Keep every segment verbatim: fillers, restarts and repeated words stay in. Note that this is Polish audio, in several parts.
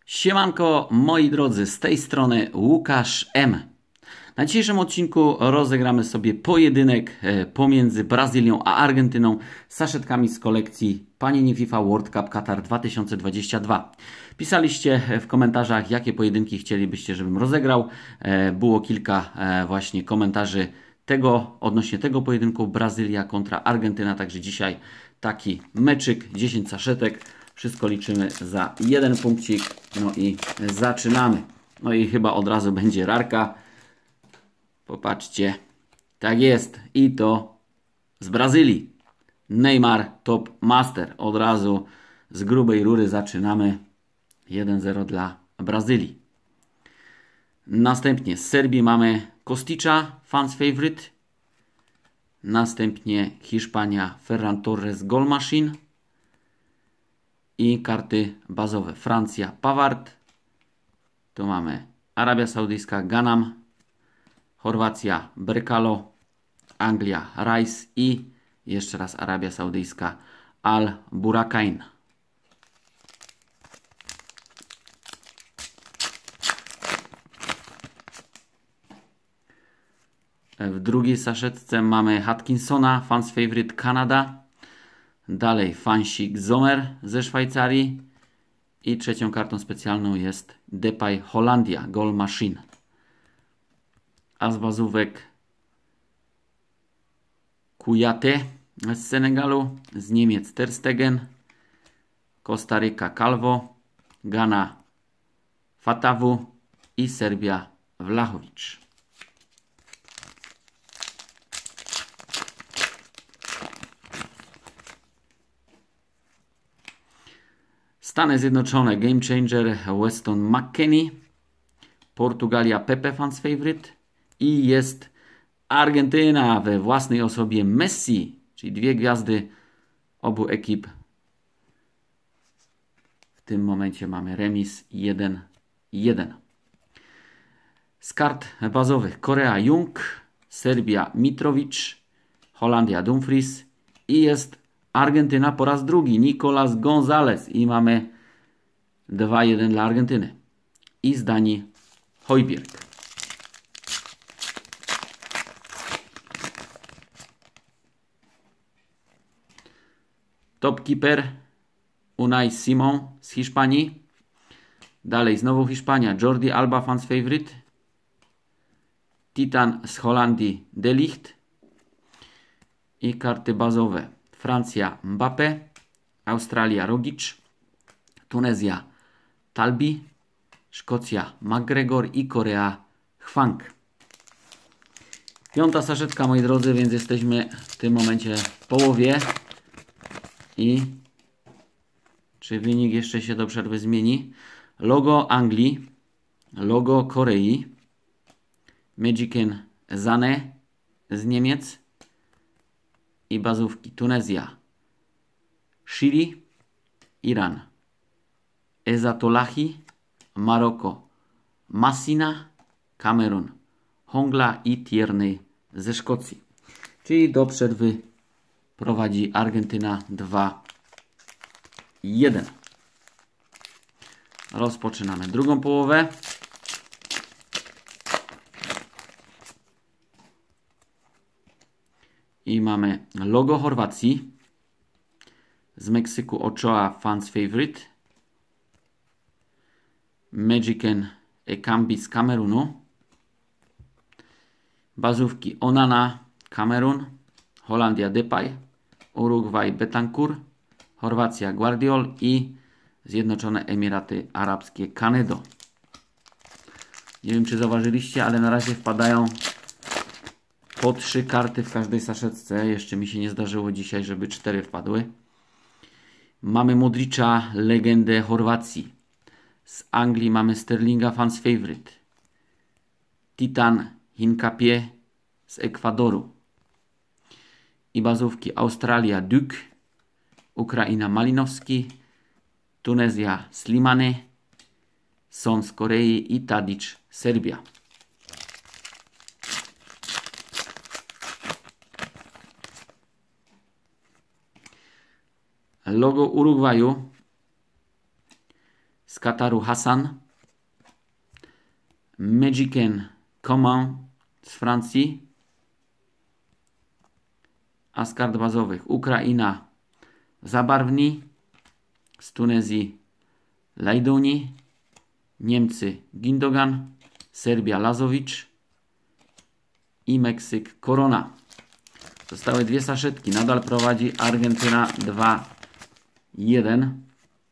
Siemanko, moi drodzy, z tej strony Łukasz M. Na dzisiejszym odcinku rozegramy sobie pojedynek pomiędzy Brazylią a Argentyną z saszetkami z kolekcji Panini FIFA World Cup Katar dwa tysiące dwadzieścia dwa. Pisaliście w komentarzach, jakie pojedynki chcielibyście, żebym rozegrał. Było kilka właśnie komentarzy tego, odnośnie tego pojedynku Brazylia kontra Argentyna, także dzisiaj taki meczyk, dziesięć saszetek. Wszystko liczymy za jeden punkcik. No i zaczynamy. No i chyba od razu będzie rarka. Popatrzcie. Tak jest. I to z Brazylii. Neymar Top Master. Od razu z grubej rury zaczynamy. jeden zero dla Brazylii. Następnie z Serbii mamy Kosticza, Fans Favorite. Następnie Hiszpania, Ferran Torres, Goal Machine. I karty bazowe. Francja, Pavard. Tu mamy Arabia Saudyjska, Ganam. Chorwacja, Brekalo. Anglia, Rice. I jeszcze raz Arabia Saudyjska, Al Burakain. W drugiej saszetce mamy Hatkinsona, Fans Favorite, Kanada. Dalej Fansik Zomer ze Szwajcarii. I trzecią kartą specjalną jest Depay Holandia, Goal Machine. A z bazówek Kouyaté z Senegalu, z Niemiec Ter Stegen, Kostaryka Calvo, Ghana Fatawu i Serbia Vlahovic. Stany Zjednoczone Game Changer Weston McKennie, Portugalia Pepe Fans Favorite i jest Argentyna we własnej osobie Messi, czyli dwie gwiazdy obu ekip. W tym momencie mamy remis jeden jeden. Z kart bazowych Korea Jung, Serbia Mitrovic, Holandia Dumfries i jest Argentyna po raz drugi, Nicolas González i mamy dwa jeden dla Argentyny. I z Danii Højbjerg. Topkeeper Unai Simon z Hiszpanii. Dalej znowu Hiszpania, Jordi Alba Fans Favorite. Titan z Holandii De Ligt. I karty bazowe. Francja Mbappé, Australia Rogic, Tunezja Talbi, Szkocja McGregor i Korea Hwang. Piąta saszetka, moi drodzy, więc jesteśmy w tym momencie w połowie. I czy wynik jeszcze się do przerwy zmieni? Logo Anglii, logo Korei, Magicien Sané z Niemiec. I bazówki Tunezja, Chili, Iran, Ezatolahi, Maroko, Massina, Kamerun, Hongla i Tierney ze Szkocji. Czyli do przerwy prowadzi Argentyna dwa jeden. Rozpoczynamy drugą połowę. I mamy logo Chorwacji, z Meksyku Ochoa Fans Favorite, Magicien Ekambi z Kamerunu, bazówki Onana Kamerun, Holandia Depay, Urugwaj Betancourt, Chorwacja Guardiol i Zjednoczone Emiraty Arabskie Canedo. Nie wiem, czy zauważyliście, ale na razie wpadają po trzy karty w każdej saszetce. Jeszcze mi się nie zdarzyło dzisiaj, żeby cztery wpadły. Mamy Modricza, legendę Chorwacji. Z Anglii mamy Sterlinga Fans Favorite. Titan Hincapie z Ekwadoru. I bazówki Australia Duke, Ukraina Malinowski, Tunezja Slimane, Son z Korei i Tadic Serbia. Logo Urugwaju, z Kataru Hassan, Magicien Coman z Francji, a z kart bazowych Ukraina Zabarwni, z Tunezji Lajduni, Niemcy Gindogan, Serbia Lazowicz i Meksyk Corona. Zostały dwie saszetki. Nadal prowadzi Argentyna dwa jeden.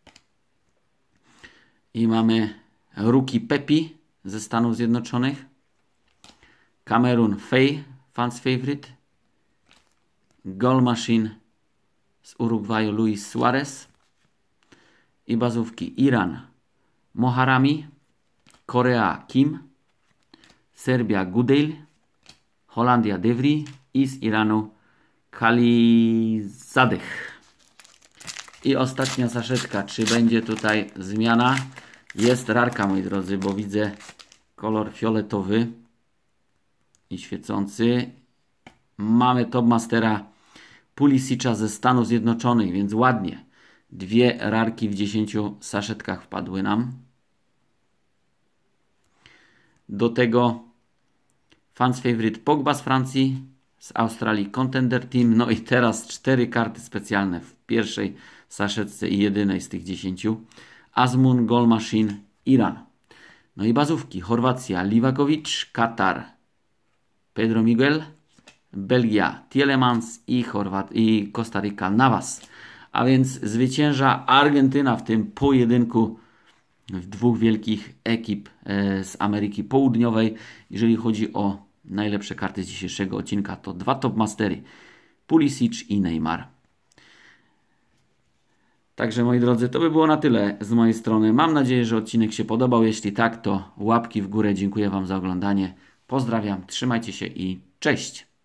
I mamy Rookie Pepi ze Stanów Zjednoczonych, Kamerun Fej, Fans Favorite, Goal Machine z Urugwaju Luis Suarez i bazówki Iran Moharami, Korea Kim, Serbia Gudeil, Holandia Devri i z Iranu Khalizadeh. I ostatnia saszetka. Czy będzie tutaj zmiana? Jest rarka, moi drodzy, bo widzę kolor fioletowy i świecący. Mamy Top Mastera Pulisicza ze Stanów Zjednoczonych, więc ładnie. Dwie rarki w dziesięciu saszetkach wpadły nam. Do tego Fans Favorite Pogba z Francji, z Australii Contender Team. No i teraz cztery karty specjalne w pierwszej saszetce i jedynej z tych dziesięciu. Azmun, Goal Machine, Iran. No i bazówki. Chorwacja Livakovic, Katar Pedro Miguel, Belgia Tielemans i, Chorwat i Kostaryka Navas. A więc zwycięża Argentyna w tym pojedynku w dwóch wielkich ekip z Ameryki Południowej. Jeżeli chodzi o najlepsze karty z dzisiejszego odcinka, to dwa Top Mastery, Pulisic i Neymar. Także, moi drodzy, to by było na tyle z mojej strony. Mam nadzieję, że odcinek się podobał. Jeśli tak, to łapki w górę. Dziękuję Wam za oglądanie. Pozdrawiam, trzymajcie się i cześć!